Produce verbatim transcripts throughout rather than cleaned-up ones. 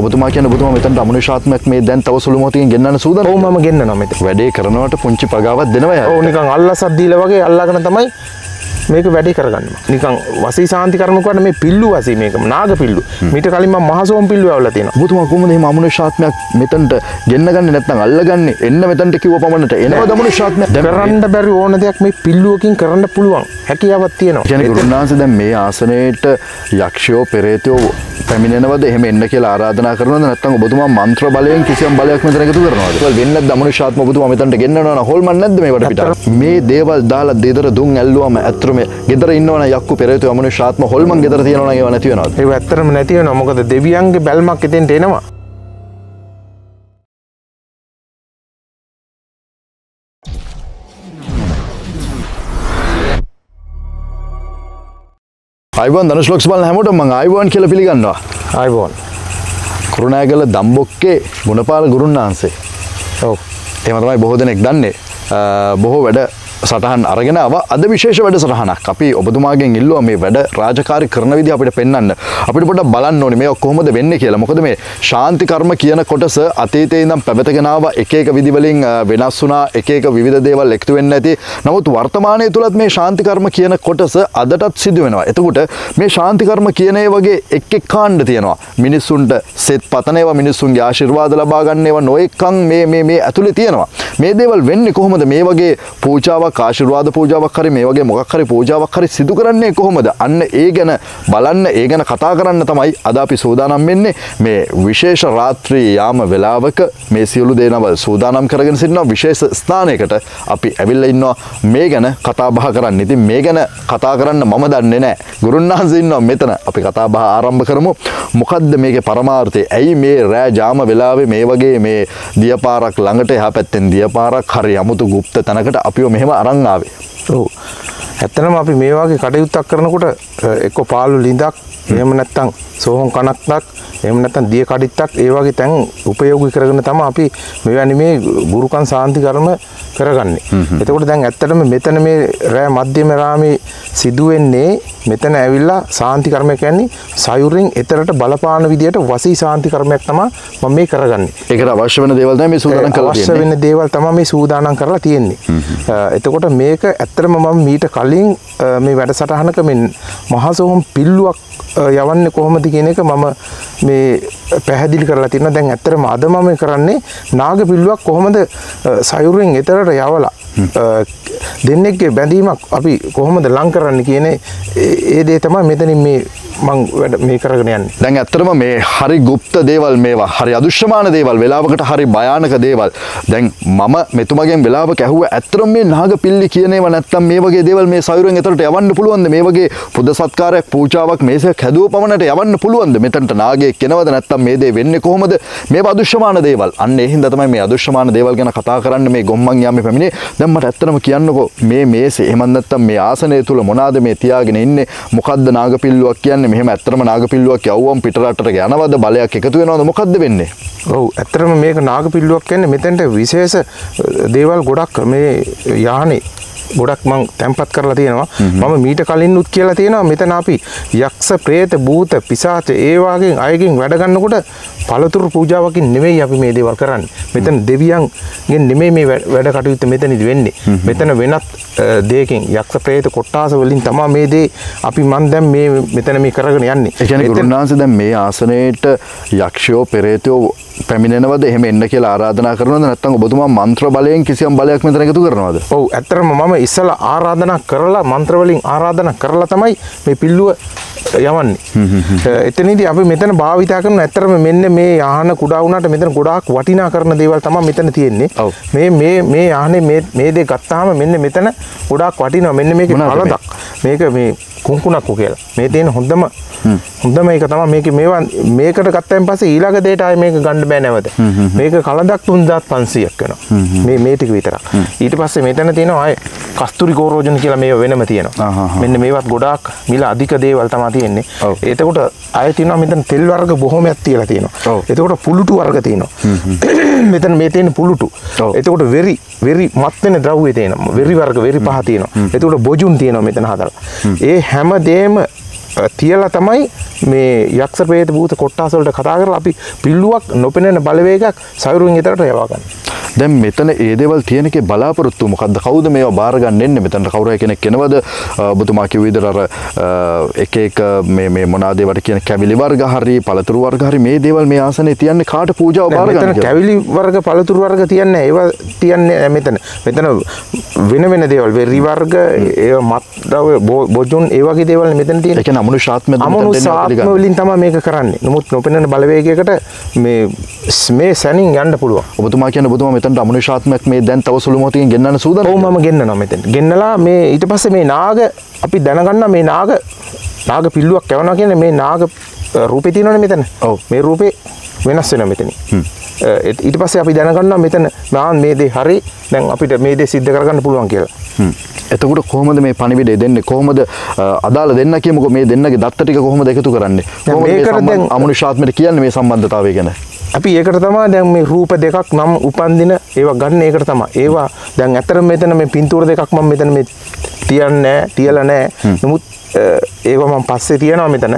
ඔබතුමා කියන්නේ ඔබතුමා මෙතනට අමනුෂ්‍යාත්මයක් මේ දැන් තව සුළු මොහොතකින් ගෙන්නන්න සූදානම්. ඔව් මම ගෙන්නනවා මෙතන. වැඩේ කරනවට පුංචි පගාවක් දෙනවා යා. ඔව් නිකන් අල්ලසක් දීලා වගේ අල්ලාගෙන තමයි මේක වැඩි කරගන්නවා. නිකන් වසී සාන්ති කර්ම කරන මේ පිල්ලු වසී මේක නාග පිල්ලු. මීට කලින් මම මහසෝම් පිල්ලු ඇවලා තියෙනවා. ඔබතුමා කොහොමද මේ අමනුෂ්‍යාත්මයක් මෙතනට ගෙන්න ගන්නේ නැත්නම් අල්ලගන්නේ? එන්න මෙතනට කිව්ව පමණට එනවද අමනුෂ්‍යාත්මයක්? කරන්න බැරි ඕන දෙයක් මේ පිල්ලුවකින් කරන්න පුළුවන්. හැකියාවක් තියෙනවා. කියන්නේ ගුරුනාංශ දැන් මේ ආසනයේට යක්ෂයෝ පෙරේතයෝ පැමිණෙනවද? එහෙම එන්න කියලා ආරාධනා කරනවද? නැත්නම් ඔබතුමා මන්ත්‍ර බලයෙන් කිසියම් බලයක් මෙතන එකතු කරනවද? ඒවල් වෙන්නේ නැද්ද අමනුෂ්‍යාත්ම ඔබතුමා මෙතනට ගෙන්නනවා නම් හොල්මන් නැද්ද මේ වඩ පිට? මේ දේවල් දාලා දෙදර දුන් ඇල්ලුවම ඇත්තටම ගෙදර ඉන්නවනම් යක්කු පෙරේතයෝ අමනුෂ්‍යාත්ම හොල්මන් ගෙදර තියෙනවා නම් ඒව නැති වෙනවද? ඒව ඇත්තටම නැති වෙනවා. මොකද දෙවියන්ගේ බැල්මක් එතෙන්ට එනවා. ආයිබෝන් ධනුෂ් ලොක්ස් බලන හැමෝටම මම ආයිබෝන් කියලා පිළිගන්නවා. ආයිබෝන්. කුරුණෑගල දම්බොක්කේ ගුණපාල ගුරුන්නාන්සේ. ඔව්. එහෙම තමයි බොහෝ දෙනෙක් දන්නේ. බොහෝ වැඩ සටහන් අරගෙන ආවා. අද විශේෂ වැඩසටහනක්. අපි ඔබතුමාගෙන් ඉල්ලුවා මේ වැඩ රාජකාරී කරන විදිහ අපිට පෙන්වන්න. අපිට පොඩ්ඩක් බලන්න ඕනේ මේක කොහොමද වෙන්නේ කියලා. මොකද මේ ශාන්ති කර්ම කියන කොටස අතීතයේ ඉඳන් පැවතගෙන ආව එක එක විදි වලින් වෙනස් වුණා. එක එක විවිධ දේවල් එකතු වෙන්න ඇති. නමුත් වර්තමානයේ තුලත් මේ ශාන්ති කර්ම කියන කොටස අදටත් සිදු වෙනවා. එතකොට මේ ශාන්ති කර්ම කියන ඒ වගේ එක් එක් කාණ්ඩ තියෙනවා. මිනිස්සුන්ට සෙත් පතන ඒවා, මිනිස්සුන්ගේ ආශිර්වාද ලබා ගන්න ඒවා නොඑක්කන් මේ මේ මේ ඇතුලේ තියෙනවා. මේ දේවල් වෙන්නේ කොහොමද? මේ වගේ පූජාවක් ආශිර්වාද පූජාවක් හරි මේ වගේ මොකක් හරි පූජාවක් හරි සිදු කරන්නේ කොහොමද? අන්න ඒ ගැන බලන්න, ඒ ගැන කතා කරන්න තමයි අද අපි සූදානම් වෙන්නේ. මේ විශේෂ රාත්‍රී යාම වේලාවක මේ සියලු දේනව සූදානම් කරගෙන සිටිනවා විශේෂ ස්ථානයකට අපි ඇවිල්ලා ඉන්නවා මේ ගැන කතා බහ කරන්න. ඉතින් මේ ගැන කතා කරන්න මම දන්නේ නැහැ. ගුරුන්නාන්සේ ඉන්නවා මෙතන. අපි කතා බහ ආරම්භ කරමු. මොකද්ද මේකේ පරමාර්ථය? ඇයි මේ රෑ ජාම වේලාවේ මේ වගේ මේ දියපාරක් ළඟට එහා පැත්තෙන් දියපාරක් හරි 아무තු গুপ্ত තැනකට අපිව මෙහෙම අරන් ආවේ? ඔව්. ඇත්තටම අපි මේ වගේ කටයුත්තක් කරනකොට එක්ක පාළු ලිඳක්, එහෙම නැත්නම් සෝහන් කණක්ක්, එහෙම නැත්නම් දිය කඩਿੱත්තක් ඒ වගේ තැන් උපයෝගී කරගෙන තමයි අපි මෙවැනි මේ ගුරුකන් සාන්ති කර්ම කරගන්නේ. එතකොට දැන් ඇත්තටම මෙතන මේ රෑ මධ්‍යම රාමේ සිදුවෙන්නේ මෙතන ඇවිල්ලා සාන්ති කර්මය කියන්නේ සයුරින් එතරට බලපාන විදියට වසී සාන්ති කර්මයක් තමයි මම මේ කරගන්නේ. ඒකට අවශ්‍ය වෙන දේවල් තමයි මේ සූදානම් කරලා තියෙන්නේ. අවශ්‍ය වෙන දේවල් තමයි මේ සූදානම් කරලා තියෙන්නේ. එතකොට මේක ඇත්තටම මම මීට කලින් මේ වැඩසටහනක මේ මහසෝම් පිල්ලුවක් යවන්නේ කොහොමද කියන එක මම මේ පැහැදිලි කරලා තියෙනවා. දැන් ඇත්තටම අද මම කරන්නේ නාග පිල්ලුවක් කොහොමද සයුරින් එතරට යවලා දෙන්නෙක්ගේ බැඳීමක් අපි කොහොමද ලං කරන්නේ කියන ඒ දේ තමයි මෙතනින් මේ මම වැඩ මේ කරගෙන යන්නේ. දැන් ඇත්තටම මේ හරි গুপ্ত දේවල් මේවා, හරි අදුෂ්‍යමාන දේවල්, වෙලාවකට හරි භයානක දේවල්. දැන් මම මෙතුමගෙන් වෙලාවක ඇහුවා ඇත්තටම මේ නාග පිල්ලි කියන ඒවා නැත්තම් මේ වගේ දේවල් මේ සයුරෙන් එතරට යවන්න පුළුවන්ද? මේ වගේ පුද සත්කාරයක්, පූජාවක් මේසයක් හැදුව පමණට යවන්න පුළුවන්ද? මෙතනට නාගයෙක් එනවද නැත්තම් මේ දේ වෙන්නේ කොහොමද? මේ අදුෂ්‍යමාන දේවල්. අන්න ඒ හින්දා තමයි මේ අදුෂ්‍යමාන දේවල් ගැන කතා කරන්න මේ ගොම්මන් යාමේ පැමිණේ. දැන් මට ඇත්තටම කියන්නකෝ මේ මේසේ එහෙම නැත්තම් මේ ආසනය තුල මොනවාද මේ තියාගෙන ඉන්නේ? මොකද්ද නාග පිල්ලුවක් කියන්නේ? මෙහෙම ඇත්තටම නාග පිල්ලුවක් යවුවම් පිට රටට යනවද? බලයක් එකතු වෙනවද? මොකද්ද වෙන්නේ? ඔව් ඇත්තටම මේක නාග පිල්ලුවක් කියන්නේ මෙතෙන්ට විශේෂ දේවල් ගොඩක් මේ යාහනේ ගොඩක් මං තැම්පත් කරලා තියෙනවා. මම මීට කලින්නුත් කියලා තියෙනවා මෙතන අපි යක්ෂ, ප්‍රේත, භූත, පිසාච ඒ වගේ අයගෙන් වැඩ ගන්නකොට පළතුරු පූජාවකින් නෙවෙයි අපි මේ දේවල් කරන්නේ. මෙතන දෙවියන්ගෙන් නෙමෙයි මේ වැඩ කටයුත්ත මෙතනදි වෙන්නේ. මෙතන වෙනත් දෙයකින් යක්ෂ, ප්‍රේත, කොට්ටාස වලින් තමයි මේ දේ අපි මන් දැන් මේ මෙතන මේ කරගෙන යන්නේ. ඒ කියන්නේ ගුරුනාංශ දැන් මේ ආසනයේට යක්ෂයෝ, පෙරේතයෝ පැමිණෙනවද? එහෙම එන්න කියලා ආරාධනා කරනවද? නැත්නම් ඔබතුමා මන්ත්‍ර බලයෙන් කිසියම් බලයක් මෙතන එකතු කරනවද? ඔව් ඇත්තටම මම ඉස්සලා ආරාධනා කරලා මන්ත්‍ර වලින් ආරාධනා කරලා තමයි මේ පිල්ලුව යවන්නේ. එතනදී අපි මෙතන භාවිතා කරන ඇත්තටම මෙන්න මේ යාහන කුඩා වුණාට මෙතන ගොඩාක් වටිනා කරන දේවල් තමයි මෙතන තියෙන්නේ. මේ මේ මේ යාහනේ මේ මේ දේ ගත්තාම මෙන්න මෙතන ගොඩාක් වටිනවා. මෙන්න මේකේ කලදක්. මේක මේ කුංකුණක්කු කියලා. මේ තියෙන හොඳම හොඳම එක තමයි මේකේ මේවා මේකට ගත්තයින් පස්සේ ඊළඟ දෙයට ආයේ මේක ගන්න බෑ නැවත. මේක කලදක් තුන්දාස් පන්සීයක් වෙනවා. මේ මේ ටික විතරක්. ඊට පස්සේ මෙතන තියෙනවා ආයේ කස්තුරි ගෝරෝජන කියලා මේව වෙනම තියෙනවා. මෙන්න මේවත් ගොඩාක් මිල අධික දේවල් තමයි තියෙන්නේ. එතකොට ආයේ තියෙනවා මෙතන තෙල් වර්ග බොහොමයක් තියලා තියෙනවා. එතකොට පුලුටු වර්ග තියෙනවා. මෙතන මේ තියෙන පුලුටු. එතකොට වෙරි වෙරි මත් වෙන ද්‍රව්‍ය තියෙනවා. වෙරි වර්ග වෙරි පහ තියෙනවා. එතකොට බොජුන් තියෙනවා මෙතන හදලා. ඒ හැම දෙයක්ම තියලා තමයි මේ යක්ෂ ප්‍රේත භූත කොට්ටාස වලට කතා කරලා අපි පිල්ලුවක් නොපෙනෙන බලවේගයක් සයුරුන් ඊතරට යවා ගන්න. දැන් මෙතන ඒ දේවල් තියෙන එකේ බලාපොරොත්තු මොකද්ද? කවුද මේවා බාර ගන්න එන්නේ? මෙතන කවුරු කෙනෙක් එනවද? ඔබතුමා කිව්ව විදිහට අර එක එක මේ මේ මොනවාද ඒවට කියන කැවිලි වර්ග හරි පළතුරු වර්ග හරි මේ දේවල් මේ ආසනේ තියන්නේ කාට පූජාව බාර ගන්න කියලා? මෙතන කැවිලි වර්ග පළතුරු වර්ග තියන්නේ ඒවා තියන්නේ මෙතන. මෙතන වෙන වෙන දේවල් වෙරි වර්ග ඒවා මත්ද්‍රව්‍ය බොජුන් ඒ වගේ දේවල් මෙතන තියෙන. ඒ කියන්නේ අමනුෂ්‍යාත්මය අමනුෂ්‍යාත්ම වලින් තමයි මේක කරන්නේ. නමුත් නොපෙනෙන බලවේගයකට මේ මේ සැනින් යන්න පුළුවන්. ඔබතුමා කියන්නේ ඔබතුමා මෙතනට අමනුෂ්‍යාත්මයක් මේ දැන් තව සුළු මොහොතකින් ගෙන්නන්න සූදානම්. ඔව් මම ගෙන්නනවා මෙතන. ගෙන්නලා මේ ඊට පස්සේ මේ නාග අපි දැනගන්නවා මේ නාග නාග පිල්ලුවක් කවනවා කියන්නේ මේ නාග රූපේ තියෙනවනේ මෙතන. ඔව්. මේ රූපේ වෙනස් වෙනවා මෙතන. ඊට පස්සේ අපි දැනගන්නවා මෙතන මාන් මේ දේ හරි දැන් අපිට මේ දේ සිද්ධ කරගන්න පුළුවන් කියලා. එතකොට කොහොමද මේ පණිවිඩය දෙන්නේ? කොහොමද අදාළ දෙන්න කියමුකෝ මේ දෙන්නගේ දත්ත ටික කොහොමද එකතු කරන්නේ? කොහොමද මේ අමනුෂ්‍යාත්මයට කියන්නේ මේ සම්බන්ධතාවය ගැන? අපි ඒකට තමයි දැන් මේ රූප දෙකක් නම් උපන්දින ඒවා ගන්න ඒකට තමයි. ඒවා දැන් ඇත්තටම මෙතන මේ පින්තූර දෙකක් මම මෙතන මේ තියන්නේ නැහැ, තියලා නැහැ. නමුත් ඒවා මම පස්සේ තියනවා මෙතන.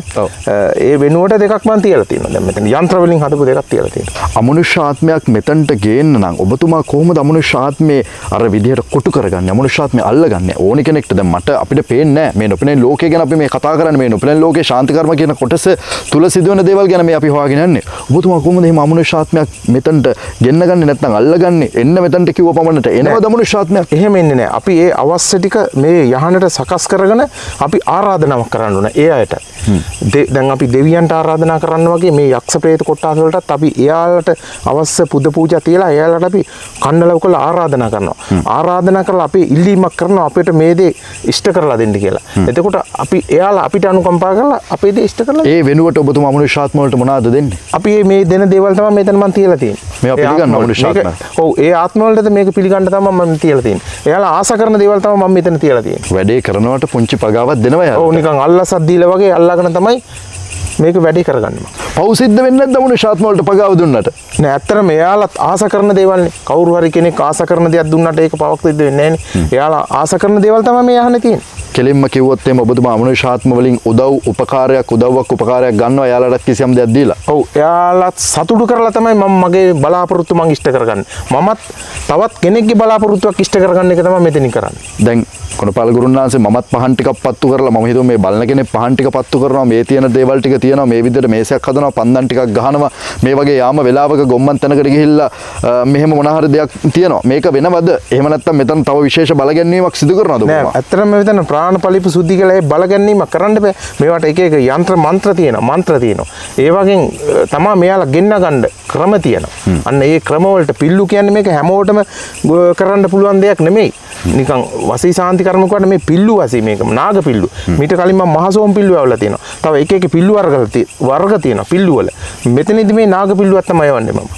ඒ වෙනුවට දෙකක් මම තියලා තියෙනවා. දැන් මෙතන යන්ත්‍ර වලින් හදපු දෙකක් තියලා තියෙනවා. අමනුෂ්‍ය ආත්මයක් මෙතනට ගේන්න නම් ඔබතුමා කොහොමද අමනුෂ්‍ය ආත්මේ අර විදිහට කොටු කරගන්නේ? අමනුෂ්‍ය ආත්මේ අල්ලගන්නේ. ඕනි කෙනෙක්ට දැන් මට අපිට පේන්නේ නැහැ. මේ නොපෙනෙන ලෝකය ගැන අපි මේ කතා කරන්නේ. මේ නොපෙනෙන ලෝකේ ශාන්ති කර්ම කියන කොටස තුල සිදුවෙන දේවල් ගැන මේ අපි හොයාගෙන යන්නේ. ඔබතුමා කොහොමද මේ අමනුෂ්‍ය ආත්මයක් මෙතනට ගෙන්න ගන්නේ නැත්නම් අල්ලගන්නේ? එන්න මෙතනට කිව්ව පමණට එනවද අමනුෂ්‍ය ආත්මයක්? එහෙම එන්නේ නැහැ. අපි ඒ අවශ්‍ය ටික මේ යහනට සකස් කරගෙන අපි ආරාධනාවක් කරන්න ඕන ඒ අයට. දැන් අපි දෙවියන්ට ආරාධනා කරන්න වගේ මේ යක්ෂ ප්‍රේත කොට්ටාස වලටත් අපි එයාලට අවශ්‍ය පුද පූජා තියලා එයාලට අපි කන්නලව් කරලා ආරාධනා කරනවා. ආරාධනා කරලා අපි ඉල්ලීමක් කරනවා අපිට මේ දේ ඉෂ්ට කරලා දෙන්න කියලා. එතකොට අපි එයාලා අපිට අනුකම්පා කරලා අපේ දේ ඉෂ්ට කරලා ඒ වෙනුවට ඔබතුමා අමනුෂ්‍යාත්ම වලට මොනවද දෙන්නේ? අපි මේ දෙන දේවල් තමයි මෙතන මම තියලා තියෙන්නේ. මේවා පිළිගන්න අමනුෂ්‍යාත්ම. ඔව් ඒ ආත්ම වලට මේක පිළිගන්න තමයි මම තියලා තියෙන්නේ. එයාලා ආස කරන දේවල් තමයි මම මෙතන තියලා තියෙන්නේ. වැඩේ කරනවට පුංචි පගාවක් දෙනවා යාළුවා. ඔව් නිකන් අල්ලසක් දීලා වගේ අල්ලාගෙන තමයි මේක වැඩි කරගන්නවා. පව් සිද්ධ වෙන්නේ නැද්ද අමනුෂ්‍යාත්ම වලට පගාව දුන්නට? නෑ ඇත්තටම එයාලත් ආස කරන දේවල්නේ. කවුරු හරි කෙනෙක් ආස කරන දේක් දුන්නට ඒක පවක් සිද්ධ වෙන්නේ නෑනේ. එයාලා ආස කරන දේවල් තමයි මේ අහන්නේ තියෙන්නේ. කෙලින්ම කිව්වොත් එimhe ඔබතුමා අමනුෂ්‍යාත්ම වලින් උදව් උපකාරයක් උදව්වක් උපකාරයක් ගන්නවා එයාලට කිසියම් දෙයක් දීලා. ඔව් එයාලත් සතුටු කරලා තමයි මම මගේ බලාපොරොත්තු මං ඉෂ්ට කරගන්නේ. මමත් තවත් කෙනෙක්ගේ බලාපොරොත්තුවක් ඉෂ්ට කරගන්න එක තමයි මෙතනින් කරන්නේ. දැන් කොනපාල ගුරුන් වහන්සේ මමත් පහන් ටිකක් පත්තු කරලා මම හිතුවා මේ බලන කෙනෙක් පහන් ටික පත්තු කරනවා මේ තියෙන දේවල් ටික තියනවා මේ විදිහට මේසයක් හදනවා පන්දන් ටිකක් ගහනවා මේ වගේ යාම වෙලාවක ගොම්මන් තැනකට ගිහිල්ලා මෙහෙම මොන හරි දෙයක් තියනවා මේක වෙනවද? එහෙම නැත්නම් මෙතන තව විශේෂ බලගැන්වීමක් සිදු කරනවද ඔබතුමා? නෑ ඇත්තටම මෙතන ප්‍රාණ පලිප සුද්ධි කියලා ඒ බලගැන්වීමක් කරන්න බෑ. මේවට එක එක යන්ත්‍ර මන්ත්‍ර තියෙනවා මන්ත්‍ර තියෙනවා. ඒ වගේ තමයි මෙයාලා ගෙන්න ගන්න ක්‍රම තියෙනවා. අන්න ඒ ක්‍රම වලට පිල්ලු කියන්නේ මේක හැමෝටම කරන්න පුළුවන් දෙයක් නෙමෙයි. නිකන් වසී ශාන්ති කර්ම කරන මේ පිල්ලු වසී මේක නාග පිල්ලු. මීට කලින් මම මහසෝම් පිල්ලු ඇවලා තියෙනවා. තව එක එක පිල්ලු වර්ග වර්ග තියෙනවා පිල්ලු වල. මෙතනදී මේ නාග පිල්ලුවක් තමයි යවන්නේ මම.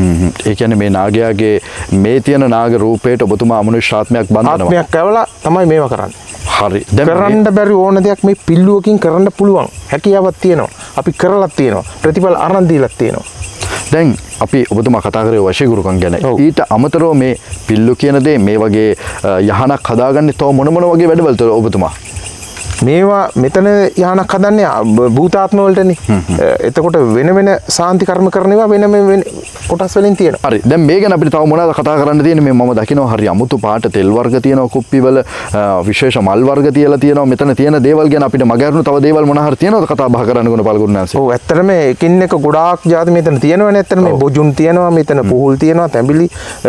ඒ කියන්නේ මේ නාගයාගේ මේ තියෙන නාග රූපයට ඔබතුමා අමනුෂ්‍යාත්මයක් බඳිනවා. ආත්මයක් ඇවලා තමයි මේවා කරන්නේ. හරි. දැන් කරන්න බැරි ඕන දෙයක් මේ පිල්ලුවකින් කරන්න පුළුවන්. හැකියාවක් තියෙනවා. අපි කරලා තියෙනවා. ප්‍රතිඵල අරන් දීලා තියෙනවා. දැන් අපි ඔබතුමා කතා කරේ වශී ගුරුකම් ගැන. ඊට අමතරව මේ පිල්ලු කියන දේ මේ වගේ යහනක් හදාගන්නේ තව මොන මොන වගේ වැඩවලද ඔබතුමා? මේවා මෙතන යහනක් හදන්නේ භූතාත්ම වලටනේ. එතකොට වෙන වෙන සාන්ති කර්ම කරනවා වෙන වෙන කොටස් වලින් තියෙනවා. හරි. දැන් මේ ගැන අපිට තව මොනවද කතා කරන්න තියෙන්නේ? මේ මම දකිනවා හරි අමුතු පාට තෙල් වර්ග තියෙනවා කුප්පිවල විශේෂ මල් වර්ග තියලා තියෙනවා. මෙතන තියෙන දේවල් ගැන අපිට මගහැරුණු තව දේවල් මොන හරි තියෙනවද කතා බහ කරන්න ගුණපාල ගුරුනාන්සේ? ඔව් ඇත්තටම එකින් එක ගොඩාක් ಜಾති මෙතන තියෙනවනේ. ඇත්තටම මේ බොජුන් තියෙනවා මෙතන පුහුල් තියෙනවා තැඹිලි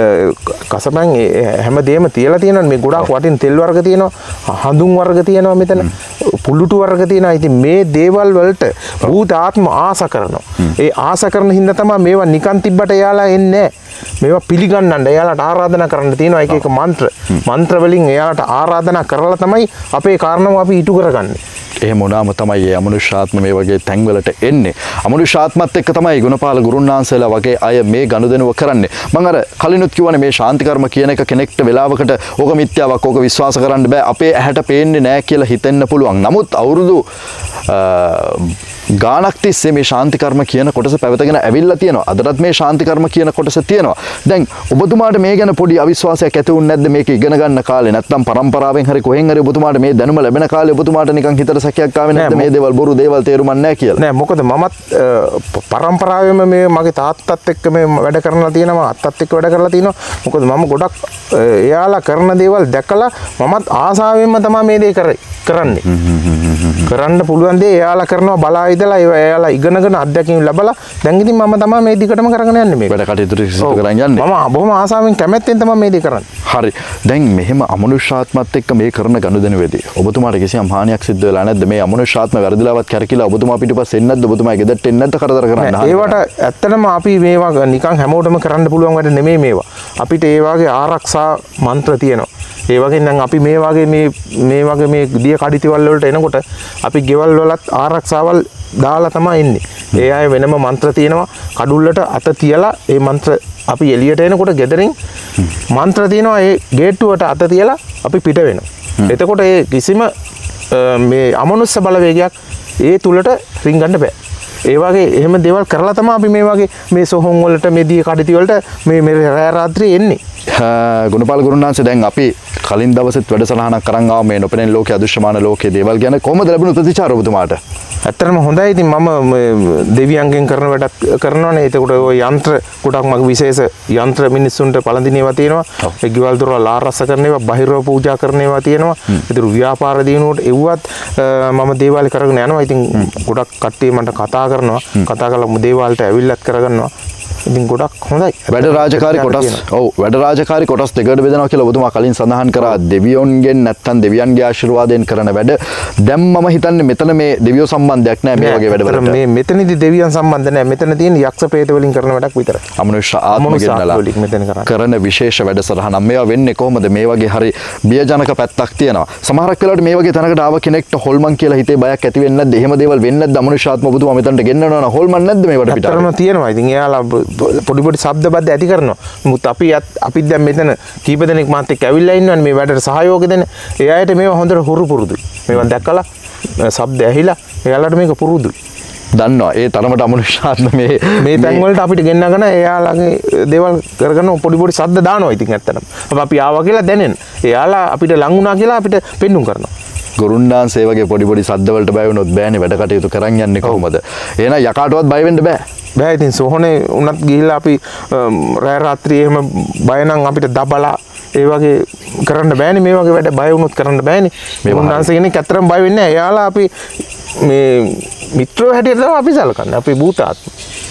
කසපන් හැමදේම තියලා තියෙනවා. මේ ගොඩාක් වටින තෙල් වර්ග තියෙනවා. හඳුන් වර්ග තියෙනවා මෙතන. පුළුටු වර්ග තියෙනවා. ඉතින් මේ දේවල් වලට භූත ආත්ම ආස කරනවා. ඒ ආස කරන හින්දා තමයි මේවා නිකන් තිබ්බට එයාලා එන්නේ මේවා පිළිගන්නන්න එයාලට ආරාධනා කරන්න තියෙනවා එක එක මන්ත්‍ර. මන්ත්‍ර වලින් එයාලට ආරාධනා කරලා තමයි අපේ කාරණාව අපි ඉටු කරගන්නේ. එහෙම වුණාම තමයි මේ අමනුෂ්‍යාත්ම මේ වගේ තැන්වලට එන්නේ. අමනුෂ්‍යාත්මත් එක්ක තමයි ගුණපාල ගුරුන්වහන්සේලා වගේ අය මේ ගනුදෙනුව කරන්නේ. මම අර කලිනුත් කිව්වනේ මේ ශාන්ති කර්ම කියන එක කෙනෙක්ට වෙලාවකට ඕක මිත්‍යාවක් ඕක විශ්වාස කරන්න බෑ. අපේ ඇහැට පේන්නේ නෑ කියලා හිතෙන්න පුළුවන්. නමුත් අවුරුදු ගානක් තිස්සේ මේ ශාන්ති කර්ම කියන කොටස පැවතගෙන ඇවිල්ලා තියෙනවා. අදටත් මේ ශාන්ති කර්ම කියන කොටස තියෙනවා. දැන් ඔබතුමාට මේ ගැන පොඩි අවිශ්වාසයක් ඇති වුනේ නැද්ද මේක ඉගෙන ගන්න කාලේ? නැත්නම් පරම්පරාවෙන් හරි කොහෙන් හරි ඔබතුමාට මේ දැනුම ලැබෙන කාලේ ඔබතුමාට නිකන් හිතට සැකයක් ආවේ නැද්ද මේ දේවල් බොරු දේවල් තේරුම් නැහැ කියලා? නෑ මොකද මමත් පරම්පරාවෙම මේ මගේ තාත්තත් එක්ක මේ වැඩ කරලා තියෙනවා අත්තත් එක්ක වැඩ කරලා තියෙනවා. මොකද මම ගොඩක් එයාලා කරන දේවල් දැකලා මමත් ආසාවෙන්ම තමයි මේ දේ කරන්නේ. කරන්න පුළුවන් දේ එයාලා කරනවා බලා ඉඳලා එයාලා ඉගෙනගෙන අත්දැකීම් ලැබලා දැන් ඉතින් මම තමයි මේ දිගටම කරගෙන යන්නේ මේ වැඩ කටයුතු සිදු කරගෙන යන්නේ. මම බොහොම ආසාවෙන් කැමැත්තෙන් තමයි මේ දේ කරන්නේ. හරි. දැන් මෙහෙම අමනුෂ්‍යාත්මත් එක්ක මේ කරන ගනුදෙනුවේදී ඔබතුමාට කිසියම් හානියක් සිද්ධ වෙලා නැද්ද? මේ අමනුෂ්‍යාත්ම වැරදිලාවත් කරකිලා ඔබතුමා පිටිපස්සේ එන්නේ නැද්ද? ඔබතුමා ගෙදරට එන්නේ නැද්ද කරදර කරන්න? ඒවට ඇත්තටම අපි මේවා නිකන් හැමෝටම කරන්න පුළුවන් වැඩ නෙමෙයි මේවා. අපිට ඒ වගේ ආරක්ෂා මන්ත්‍ර තියෙනවා. ඒ වගේ නම් අපි මේ වගේ මේ මේ වගේ මේ දිය කඩිතිවල් වලට එනකොට අපි ගෙවල් වලත් ආරක්ෂාවල් දාලා තමයි ඉන්නේ. ඒ අය වෙනම මන්ත්‍ර තියෙනවා. කඩුල්ලට අත තියලා ඒ මන්ත්‍ර අපි එළියට එනකොට ගෙදරින් මන්ත්‍ර තියෙනවා. ඒ ගේට්ටුවට අත තියලා අපි පිට වෙනවා. එතකොට ඒ කිසිම මේ අමනුෂ්‍ය බලවේගයක් ඒ තුලට රින්ගන්න බෑ. ඒ වගේ එහෙම දේවල් කරලා තමයි අපි මේ වගේ මේ සොහොන් වලට මේ දිය කඩිති වලට මේ මේ රෑ රාත්‍රියේ එන්නේ. ගුණපාල ගුරුනාන්සේ දැන් අපි කලින් දවසෙත් වැඩසටහනක් කරන් ආව මේ නොපෙනෙන ලෝකයේ අදෘශ්‍යමාන ලෝකයේ දේවල් ගැන කොහොමද ලැබුණු ප්‍රතිචාර ඔබතුමාට? ඇත්තටම හොඳයි. ඉතින් මම දෙවියන්ගෙන් කරන වැඩක් කරනවානේ. ඒකට ওই යන්ත්‍ර ගොඩක් මගේ විශේෂ යන්ත්‍ර මිනිස්සුන්ට පළඳිනේවා තියෙනවා. ඒ ගෙවල් දොරවල් ආරක්ෂා කරනේවා, බහිරව පූජා කරනේවා තියෙනවා. ඒතර ව්‍යාපාර දිනුවට එව්වත් මම දේවාල කරගෙන යනවා. ඉතින් ගොඩක් කට්ටිය මන්ට කතා කරනවා. කතා කරලා දේවාලට ඇවිල්ලත් කරගන්නවා. ඉතින් ගොඩක් හොඳයි. වැඩ රාජකාරී කොටස් ඔව් වැඩ රාජකාරී කොටස් දෙකකට බෙදනවා කියලා ඔබතුමා කලින් සඳහන් කරා. දෙවියන්ගෙන් නැත්තම් දෙවියන්ගේ ආශිර්වාදයෙන් කරන වැඩ. දැන් මම හිතන්නේ මෙතන මේ දෙවියෝ සම්බන්ධයක් නැහැ මේ වගේ වැඩවලට. මේ මෙතනදී දෙවියන් සම්බන්ධ නැහැ. මෙතන තියෙන යක්ෂ ප්‍රේත වලින් කරන වැඩක් විතරයි. අමනුෂ්‍ය ආත්ම ගෙන්නලා කරන විශේෂ වැඩසටහන. මේවා වෙන්නේ කොහොමද? මේ වගේ හරි බියජනක පැත්තක් තියෙනවා. සමහරක් වෙලාවට මේ වගේ තැනකට ආව කෙනෙක්ට හොල්මන් කියලා හිතේ බයක් ඇති වෙන්නේ නැද්ද? එහෙම දේවල් වෙන්නේ නැද්ද? අමනුෂ්‍යාත්ම ඔබතුමා මෙතනට ගෙන්නනවා නම් හොල්මන් නැද්ද මේ වට පිට? ඇත්තටම තියෙනවා. ඉතින් එයාලා පොඩි පොඩි ශබ්ද බද්ද ඇති කරනවා. මුත් අපි අපි දැන් මෙතන කීප දෙනෙක් මාත් එක්ක ඇවිල්ලා ඉන්නවනේ මේ වැඩට සහයෝගය දෙන්න. ඒ අයට මේවා හොඳට හුරු පුරුදුයි. මේවා දැක්කලා ශබ්ද ඇහිලා එයාලට මේක පුරුදුයි. දන්නවා. ඒ තරමට අමනුෂ්‍යාත්ම මේ මේ තැන් වලට අපිට ගෙන්නගෙන එයාලගේ දේවල් කරගෙන පොඩි පොඩි ශබ්ද දානවා. ඉතින් ඇත්තටම අපි ආවා කියලා දැනෙන. එයාලා අපිට ලං වුණා කියලා අපිට පෙන්눔 කරනවා. ගුරුන්ඩාන්සේ වගේ පොඩි පොඩි සද්ද වලට බය වුණොත් බෑනේ වැඩ කටයුතු කරන් යන්නේ කොහොමද? එහෙනම් යකාටවත් බය වෙන්න බෑ. බෑ. ඉතින් සෝහනේ උනත් ගිහිල්ලා අපි රෑ රාත්‍රියේ එහෙම බය නම් අපිට දබලා ඒ වගේ කරන්න බෑනේ. මේ වගේ වැඩ බය වුණොත් කරන්න බෑනේ. මේ උන්වහන්සේ කෙනෙක් ඇත්තටම බය වෙන්නේ නැහැ. එයාලා අපි මේ මිත්‍රයෝ හැටියට තමයි අපි සලකන්නේ. අපි භූතාත්ම.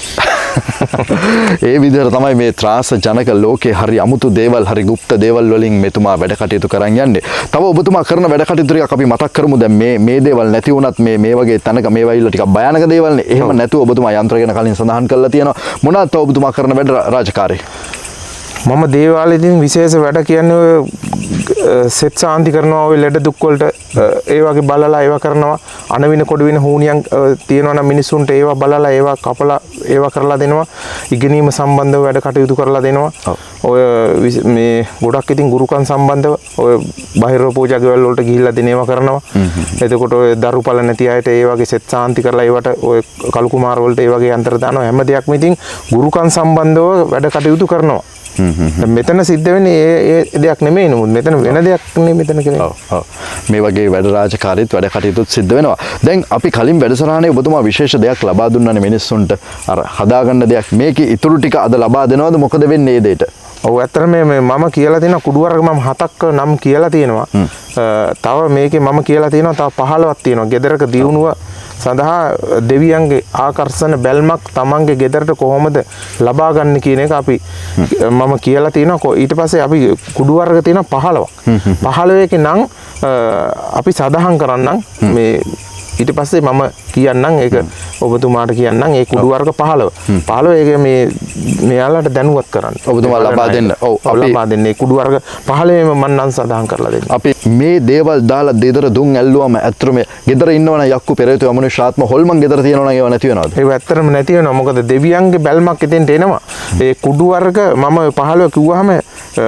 ඒ විදිහට තමයි මේ ත්‍රාස ජනක ලෝකේ හරි අමුතු දේවල් හරි গুপ্ত දේවල් වලින් මෙතුමා වැඩ කටයුතු කරන් යන්නේ. තව ඔබතුමා කරන වැඩ කටයුතු ටිකක් අපි මතක් කරමු. දැන් මේ මේ දේවල් නැති වුණත් මේ මේ වගේ තැනක මේ වයිල්ල ටිකක් භයානක දේවල්නේ. එහෙම නැතුව ඔබතුමා යන්ත්‍ර ගැන කලින් සඳහන් කරලා තියෙනවා. මොනවාද තව ඔබතුමා කරන වැඩ රාජකාරී? මම දේවාලයේදී විශේෂ වැඩ කියන්නේ සෙත් සාන්ති කරනවා. ඔය ලෙඩ දුක් වලට ඒ වගේ බලලා ඒවා කරනවා. අනවින කොඩවින හුණියන් තියෙනවා නම් මිනිසුන්ට ඒවා බලලා ඒවා කපලා ඒවා කරලා දෙනවා. ඉගෙනීම සම්බන්ධව වැඩ කටයුතු කරලා දෙනවා. ඔය මේ ගොඩක් ඉතින් ගුරුකම් සම්බන්ධව ඔය බාහිර පූජා ගෙවල් වලට ගිහිල්ලා දිනේවා කරනවා. එතකොට ඔය දරුපල නැති අයට ඒ වගේ සෙත් සාන්ති කරලා ඒවට ඔය කලු කුමාර වලට ඒ වගේ යන්ත්‍ර දානවා. හැම දෙයක්ම ඉතින් ගුරුකම් සම්බන්ධව වැඩ කටයුතු කරනවා. මෙතන සිද්ධ වෙන්නේ ඒ දෙයක් නෙමෙයි. නමුත් මෙතන වෙන දෙයක් නෙමෙයි මෙතන කියන්නේ. ඔව් ඔව්. මේ වගේ වැඩ රාජකාරීත් වැඩ කටයුතුත් සිද්ධ වෙනවා. දැන් අපි කලින් වැඩසටහනේ ඔබතුමා විශේෂ දෙයක් ලබා දුන්නානේ මිනිස්සුන්ට. අර හදාගන්න දෙයක්. මේකේ ඉතුරු ටික අද ලබා දෙනවද? මොකද වෙන්නේ මේ දෙයට? ඔව් ඇත්තට මේ මම කියලා තියෙනවා කුඩු වර්ග මම හතක් නම් කියලා තියෙනවා. තව මේකේ මම කියලා තියෙනවා තව පහළොවක් තියෙනවා. ගෙදරක දියුණුව සඳහා දෙවියන්ගේ ආකර්ෂණ බැල්මක් තමන්ගේ ගෙදරට කොහොමද ලබා ගන්න කියන එක අපි මම කියලා තියෙනවා. ඊට පස්සේ අපි කුඩු වර්ග තියෙනවා පහළොවක්. පහළොවක නම් අපි සදාහන් කරන්නම් මේ ඊට පස්සේ මම කියන්නම් ඒක ඔබතුමාට කියන්නම් ඒ කුඩු වර්ග පහළොව. පහළොව ඒක මේ මෙයාලට දැනුවත් කරන්න. ඔබතුමා ලබා දෙන්න. ඔව් අපි ලබා දෙන්නේ කුඩු වර්ග පහළොවෙම මම නම් සදාහන් කරලා දෙන්න. අපි මේ දේවල් දාලා දෙදර දුන් ඇල්ලුවම ඇත්තටම ගෙදර ඉන්නවනම් යක්කු පෙරේතු අමනුෂ්‍යාත්ම හොල්මන් ගෙදර තියෙනවනම් ඒව නැති වෙනවද? ඒව ඇත්තටම නැති වෙනවා. මොකද දෙවියන්ගේ බැල්මක් එතෙන්ට එනවා. ඒ කුඩු වර්ග මම පහළොව කිව්වහම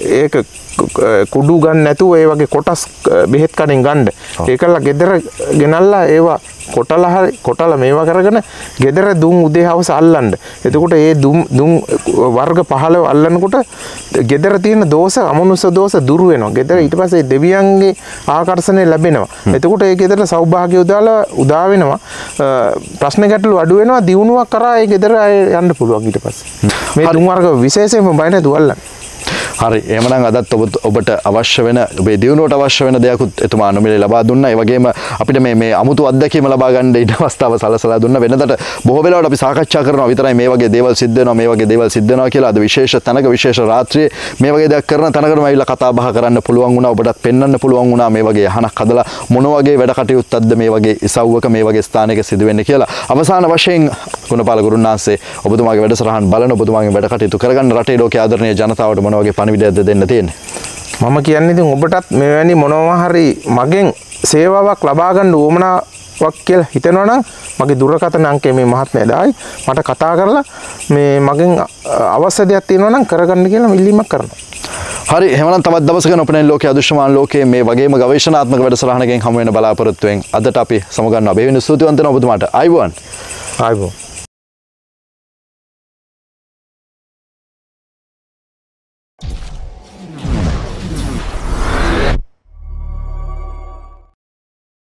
ඒක කුඩු ගන්න නැතුව ඒ වගේ කොටස් බෙහෙත් කඩෙන් ගන්න. ඒකලා ගෙදර ගෙනල්ලා ඒවා කොටලා හරි කොටලා මේවා කරගෙන ගෙදර දුම් උදේ හවස අල්ලන්න. එතකොට ඒ දුම් දුම් වර්ග පහළව අල්ලනකොට ගෙදර තියෙන දෝෂ අමනුෂ්‍ය දෝෂ දුරු වෙනවා. ගෙදර ඊට පස්සේ දෙවියන්ගේ ආකර්ෂණය ලැබෙනවා. එතකොට ඒ ගෙදර සෞභාග්‍ය උදාලා උදා වෙනවා. ප්‍රශ්න ගැටලු අඩු වෙනවා. දියුණුවක් කරා ඒ ගෙදර යන්න පුළුවන් ඊට පස්සේ. මේ දුම් වර්ග විශේෂයෙන්ම බය නැතුව අල්ලන්න. හරි එහෙමනම් අදත් ඔබ ඔබට අවශ්‍ය වෙන ඔබේ දියුණුවට අවශ්‍ය වෙන දෙයක්ත් එතුමා නොමිලේ ලබා දුන්නා. ඒ වගේම අපිට මේ මේ අමුතු අත්දැකීම ලබා ගන්න ඉන්න අවස්ථාව සලසලා දුන්නා. වෙනදට බොහෝ වෙලාවට අපි සාකච්ඡා කරනවා විතරයි මේ වගේ දේවල් සිද්ධ වෙනවා මේ වගේ දේවල් සිද්ධ වෙනවා කියලා. අද විශේෂ තැනක විශේෂ රාත්‍රියේ මේ වගේ දෙයක් කරන තැනකටම ඇවිල්ලා කතා බහ කරන්න පුළුවන් වුණා. ඔබටත් පෙන්වන්න පුළුවන් වුණා මේ වගේ යහනක් හදලා මොන වගේ වැඩ කටයුත්තක්ද මේ වගේ ඉසව්වක මේ වගේ ස්ථානයක සිදු වෙන්නේ කියලා. අවසාන වශයෙන් ගුණපාල ගුරුනාන්සේ ඔබතුමාගේ වැඩසටහන් බලන ඔබතුමාගේ වැඩ කටයුතු කරගන්න රටේ ලෝකයේ ආදරණීය ජනතාවට මොන වගේ පණිවිඩයක්ද දෙන්න තියෙන්නේ? මම කියන්නේ ඉතින් ඔබටත් මෙවැනි මොනවා හරි මගෙන් සේවාවක් ලබා ගන්න උවමනාවක් කියලා හිතනවා නම් මගේ දුරකථන අංකය මේ මහත්මයා දායි මට කතා කරලා මේ මගෙන් අවශ්‍ය දෙයක් තියෙනවා නම් කරගන්න කියලා ඉල්ලීමක් කරනවා. හරි එහෙනම් තවත් දවසක නොපෙනෙන ලෝකයේ අදෘශ්‍යමාන ලෝකයේ මේ වගේම ගවේෂණාත්මක වැඩසටහනකින් හමු වෙන බලාපොරොත්තු වෙන අදට අපි සමගන්න ඔබ වෙන ස්තුතිවන්ත වෙනවා ඔබතුමාට. ආයුබෝවන්. ආයුබෝවන්.